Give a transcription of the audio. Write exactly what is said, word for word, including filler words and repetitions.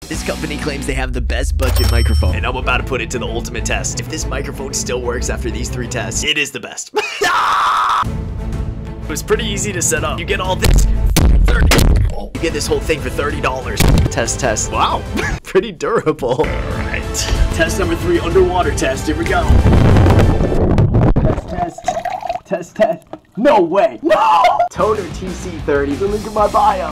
This company claims they have the best budget microphone, and I'm about to put it to the ultimate test. If this microphone still works after these three tests, it is the best. It was pretty easy to set up. You get all this thirty. You get this whole thing for thirty dollars. Test, test. Wow, pretty durable. All right, test number three, underwater test. Here we go. Test, test, test, test. No way. No! Tonor T C thirty. The link in my bio.